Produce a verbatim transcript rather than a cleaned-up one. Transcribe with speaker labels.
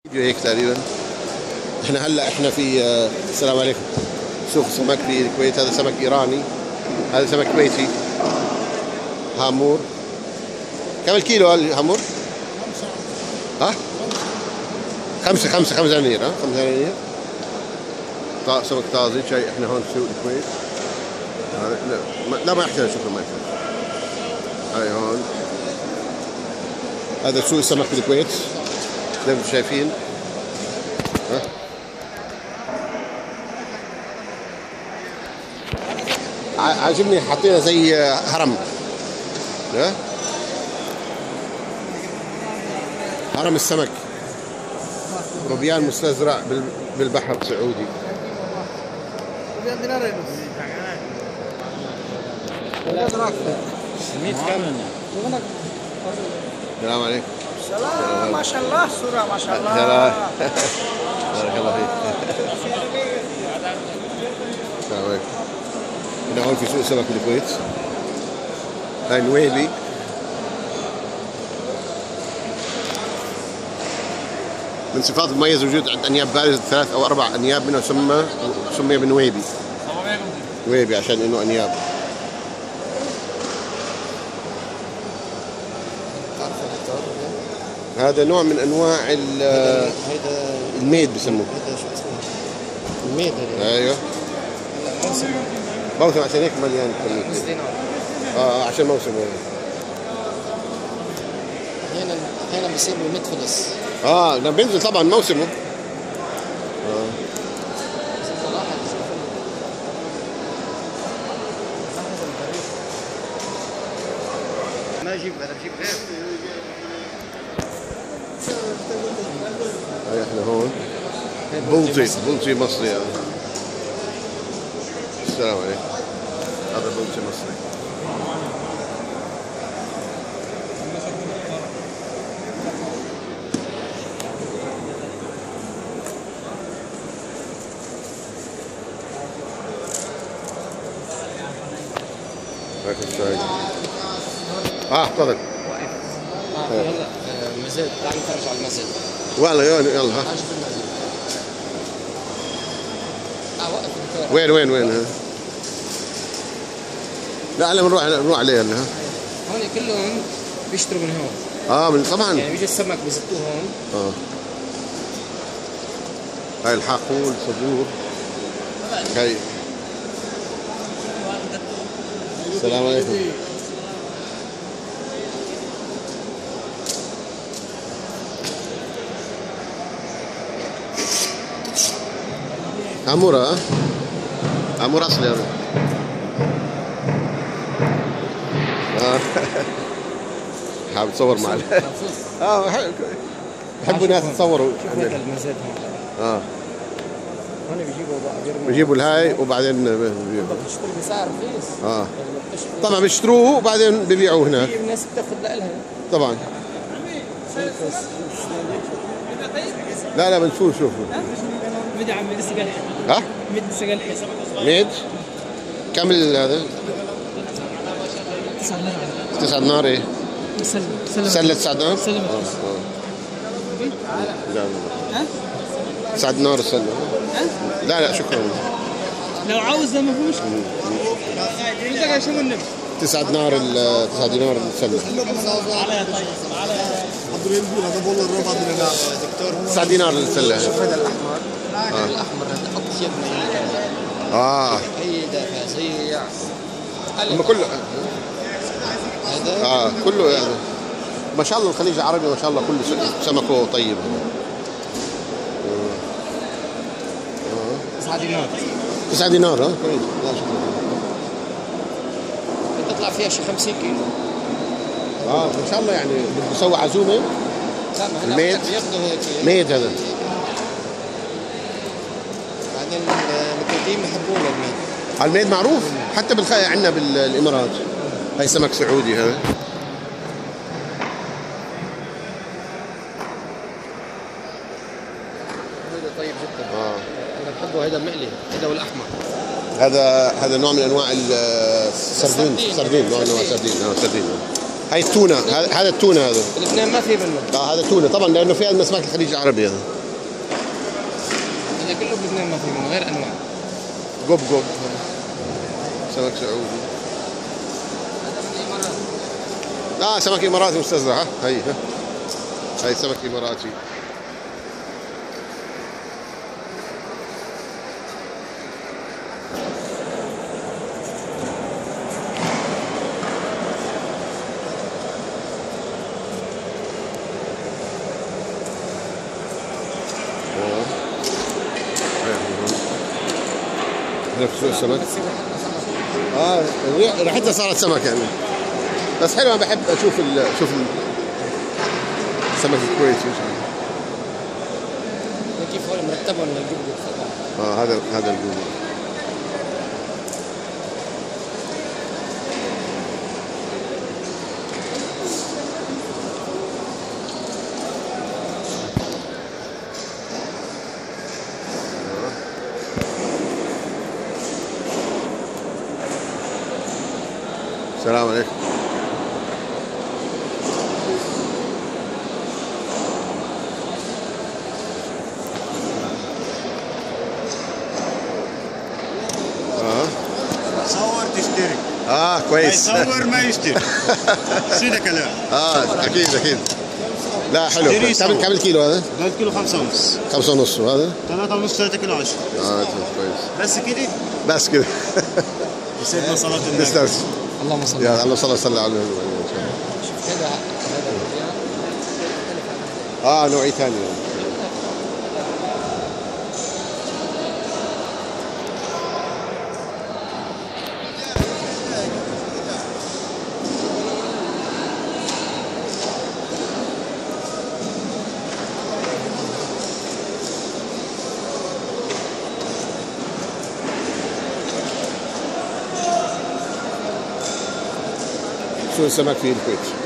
Speaker 1: فيديو هيك تقريبا. احنا هلا احنا في السلام عليكم سوق سمك في الكويت. هذا سمك ايراني، هذا سمك كويتي هامور. كم الكيلو الهامور؟ ها؟ خمسة خمسة خمسة دنانير. ها؟ خمسة دنانير. طا سمك طازج. شاي احنا هون في سوق الكويت. لا ما, لا ما يحتاج، شكرا ما يحتاج. هاي هون هذا سوق السمك في الكويت زي ما انتم شايفين. ها؟ عاجبني حاطينها زي هرم. ها؟ هرم السمك، روبيان مستزرع بالبحر السعودي. السلام عليكم.
Speaker 2: السلام. ما شاء الله الصورة ما شاء الله.
Speaker 1: بارك الله فيك. السلام عليكم. هنا هون في سوق سمك بالكويت. هاي نويبي. من صفات المميز وجود عند انياب بارزة ثلاث او اربع انياب منها سمى سمي بنويبي. نويبي عشان انه انياب. هذا نوع من انواع الميد بسموه.
Speaker 3: هذا شو اسمه؟ الميد هذا.
Speaker 1: ايوه.
Speaker 3: موسم.
Speaker 1: موسم عشان هيك مليان
Speaker 3: نص دينار.
Speaker 1: اه عشان موسم.
Speaker 3: احيانا احيانا بيصير له متفلس.
Speaker 1: اه لما بينزل طبعا موسمه. اه
Speaker 3: ما اجيب انا بجيب غير.
Speaker 1: هاي احنا هون بلطي بلطي مصري. هذا السلام عليكم. هذا بلطي مصري. معكم شاي. اه تفضل.
Speaker 3: اه هلا مزاد. تعال نتفرج على المزاد.
Speaker 1: والله يلا يلا ها.
Speaker 3: تعال شوف المزاد. اه وقف الدكتور.
Speaker 1: وين وين وين ها؟ لا لا بنروح بنروح عليه هلا.
Speaker 3: هون كلهم بيشتروا من هون.
Speaker 1: اه من طبعا.
Speaker 3: يعني بيجي السمك بيزتوه هون.
Speaker 1: اه هاي الحاقول صدور. هاي السلام عليكم. عمورة. ها؟ عمورة أصلي هذا. اه حابب تصور معي. اه بحبوا الناس يتصوروا.
Speaker 3: شوف هيك المزاد هون.
Speaker 1: اه
Speaker 3: هون بيجيبوا بقى بيرموا.
Speaker 1: بيجيبوا الهاي وبعدين بيبيعوا.
Speaker 3: بتشتري بسعر رخيص.
Speaker 1: اه طبعا بيشتروه وبعدين بيبيعوه هناك.
Speaker 3: في ناس بتاخذ لها.
Speaker 1: طبعا. لا لا بنشوف شوفوا.
Speaker 2: ميد عم لسه قال
Speaker 1: ها؟
Speaker 2: ميد لسه قال
Speaker 1: ميد كم هذا؟
Speaker 2: تسعة دينار.
Speaker 1: تسعة دينار. ايه؟
Speaker 2: سلم سلم
Speaker 1: سلة تسعة دينار؟
Speaker 2: سلم.
Speaker 1: لا
Speaker 2: ها؟
Speaker 1: تسعة دينار السلة. لا لا شكرا.
Speaker 2: لو عاوز ما في مشكلة. بدك عشان النبي.
Speaker 1: تسعة دينار ال تسعة دينار السلة.
Speaker 2: على طيب على
Speaker 3: دكتور
Speaker 1: تسعة دينار السلة.
Speaker 3: شوف هذا الاحمر. هذا الاحمر هذا اطيب من كمان.
Speaker 1: اه
Speaker 3: هيدا فظيع.
Speaker 1: هم كله
Speaker 3: هذا
Speaker 1: اه كله يعني ما شاء الله الخليج العربي ما شاء الله كله سمكه طيب.
Speaker 3: تسعة دينار.
Speaker 1: تسعة دينار. ها كويس. لا شكرا.
Speaker 3: بتطلع فيها شي خمسين كيلو.
Speaker 1: اه ما شاء الله يعني بسوي عزومه.
Speaker 3: لا ما هلا
Speaker 1: الميد
Speaker 3: بياخذوا هيك.
Speaker 1: ميد هذا.
Speaker 3: بعدين المكلفين بحبوه الميد.
Speaker 1: الميد معروف حتى بالخ عندنا بالامارات. هاي سمك سعودي هذا.
Speaker 3: هذا طيب جدا.
Speaker 1: اه
Speaker 3: انا بحبه هذا مقلي. هذا والاحمر.
Speaker 1: هذا هذا نوع من انواع السردين. سردين نوع من انواع السردين. اه سردين. هاي التونه. هذا التونه هذا.
Speaker 3: بلبنان ما في منه.
Speaker 1: اه هذا تونه طبعا لانه في من اسماك الخليج العربي هذا.
Speaker 3: هذا كله بلبنان ما في منه غير انواع.
Speaker 1: قب قب سمك سعودي. لا سمك اماراتي مستزرع. ها هي ها هي سمك اماراتي. هنا في سوق السمك. اه ريحتها صارت سمك يعني. بس حلو، انا بحب اشوف ال اشوف السمك الكويتي.
Speaker 3: كيف هو مرتبهم للجبل.
Speaker 1: اه هذا هذا الجبل. السلام عليكم. اه
Speaker 4: صور تشتري.
Speaker 1: اه كويس.
Speaker 4: ما يصور ما يشتري. سيده كلام.
Speaker 1: اه اكيد اكيد. لا حلو.
Speaker 4: اشتري
Speaker 1: كم
Speaker 4: صور.
Speaker 1: كم الكيلو هذا؟
Speaker 4: ثلاثة كيلو خمسة ونص.
Speaker 1: خمسة ونص. وهذا؟
Speaker 4: ثلاثة ونص ثلاثة كيلو عشرة.
Speaker 1: اه كويس.
Speaker 4: بس كده.
Speaker 1: بس كذا.
Speaker 4: يسعدنا صلاة النبي.
Speaker 1: تسلم.
Speaker 3: اللهم صل
Speaker 1: يا الله صلى الله عليه وسلم.
Speaker 3: شوف هذا هذا
Speaker 1: اه نوعي ثاني. سوق السمك في الكويت.